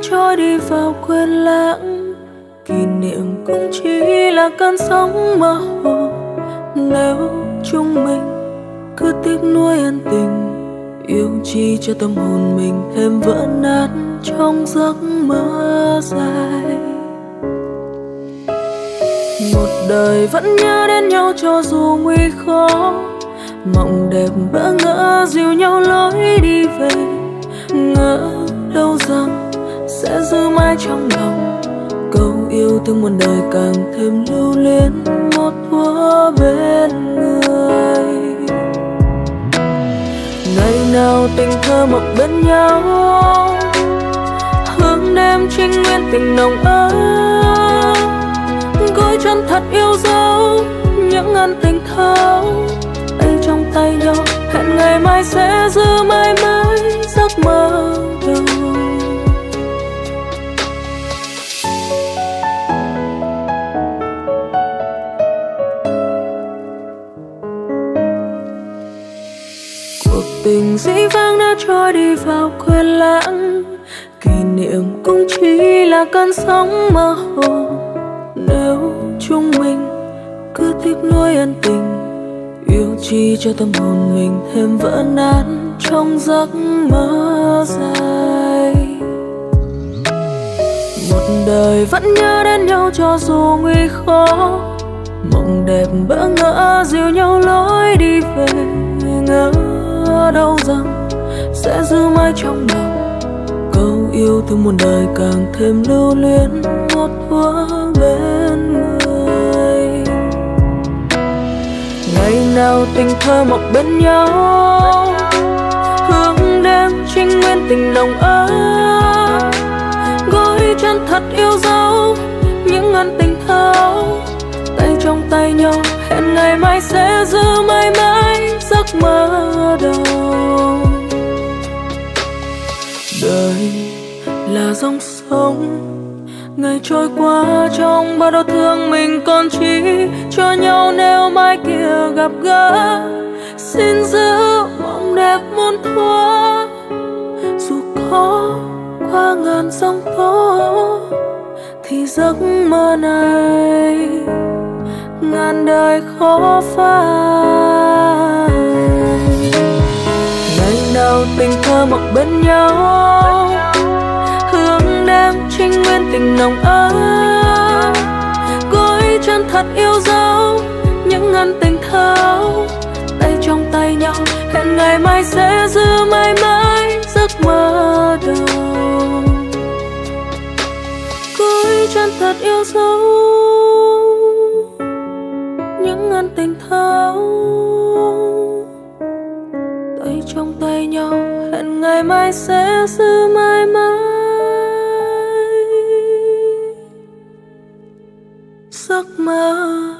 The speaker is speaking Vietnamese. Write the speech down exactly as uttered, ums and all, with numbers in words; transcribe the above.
trôi đi vào quên lãng. Kỷ niệm cũng chỉ là cơn sóng mơ hồ. Nếu chúng mình cứ tiếc nuối ân tình, yêu chi cho tâm hồn mình thêm vỡ nát trong giấc mơ dài. Một đời vẫn nhớ đến nhau cho dù nguy khó, mộng đẹp bỡ ngỡ dìu nhau lối đi về. Ngỡ đâu rằng sẽ giữ mãi trong lòng câu yêu thương muôn đời càng thêm lưu luyến một thuở bên người. Ngày nào tình thơ mộng bên nhau, hướng đêm trinh nguyên tình nồng ấm. Gối chân thật yêu dấu những ân tình thâu, tay trong tay nhau hẹn ngày mai sẽ giữ mãi mãi giấc mơ đầu. Cuộc tình dĩ vãng đã trôi đi vào quên lãng. Kỷ niệm cũng chỉ là cơn sóng mơ hồ. Nếu chúng mình cứ tiếc nuối ân tình, yêu chi cho tâm hồn mình thêm vỡ nát trong giấc mơ dài. Một đời vẫn nhớ đến nhau cho dù nguy khó, mộng đẹp bỡ ngỡ dìu nhau lối đi về. Ngỡ đâu rằng sẽ giữ mãi trong lòng câu yêu thương muôn đời càng thêm lưu luyến một thuở bên người. Ngày nào tình thơ mộng bên nhau, hướng đêm trinh nguyên tình nồng ấm. Gối chân thật yêu dấu những ân tình thâu, tay trong tay nhau hẹn ngày mai sẽ giữ mãi mãi giấc mơ đầu. Đời là dòng sông, ngày trôi qua trong bao đau thương mình còn chi cho nhau nếu mai kia gặp gỡ. Xin giữ mộng đẹp muôn thuở, dù có qua ngàn sóng tố thì giấc mơ này ngàn đời khó phai. Ngày nào tình thơ mộng bên nhau, hướng đêm trinh nguyên tình nồng ấm. Gối chân thật yêu dấu những ân tình thâu, tay trong tay nhau hẹn ngày mai sẽ giữ mãi mãi giấc mơ đầu. Gối chân thật yêu dấu những ân tình thâu, tay trong tay nhau hẹn ngày mai sẽ giữ mãi mãi giấc mơ